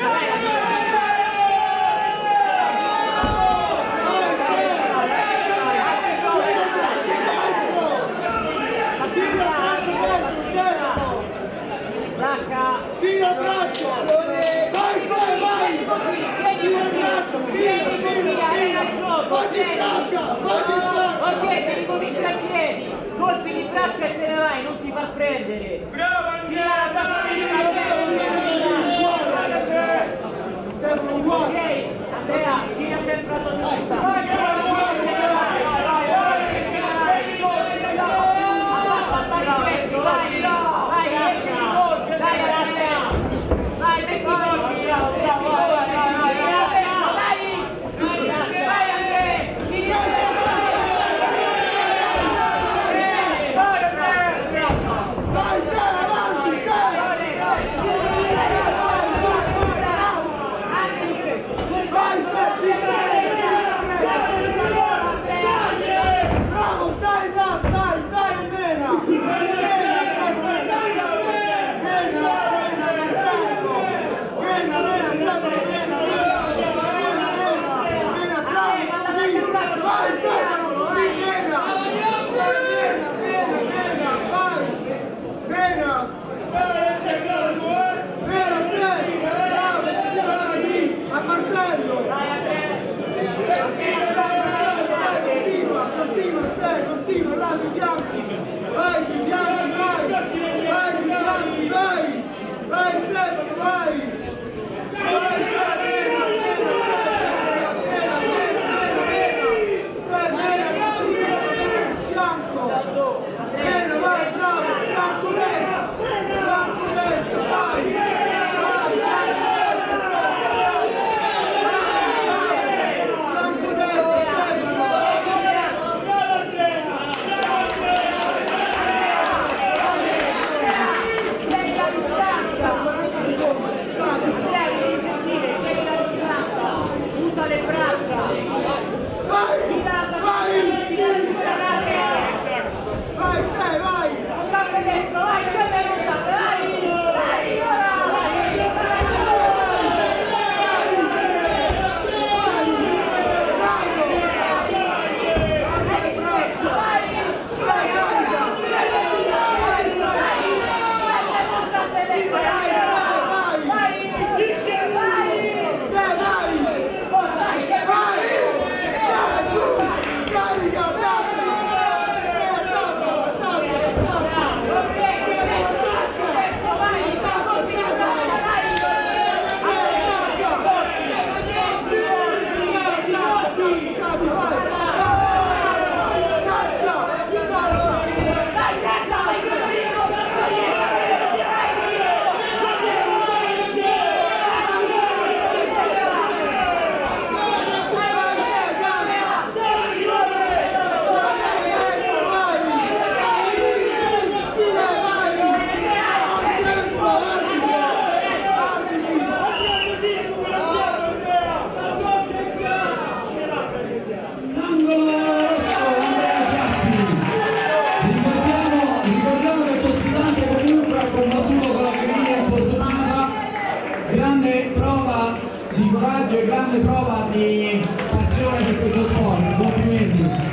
Fila il braccio! Vai, vai, vai! Fila il braccio! Poi ti stacca! Poi ti stacca! Ok, se ricomincia in piedi, colpi di braccio e te ne vai, non ti far prendere! Bravo Andrea! Servono uguali! Ok, Andrea, gira sempre la tua testa! Continua, là sui fianchi! Vai sui fianchi, vai! Vai sui fianchi, vai! Vai Stefano, vai! Grande prova di passione per questo sport, complimenti.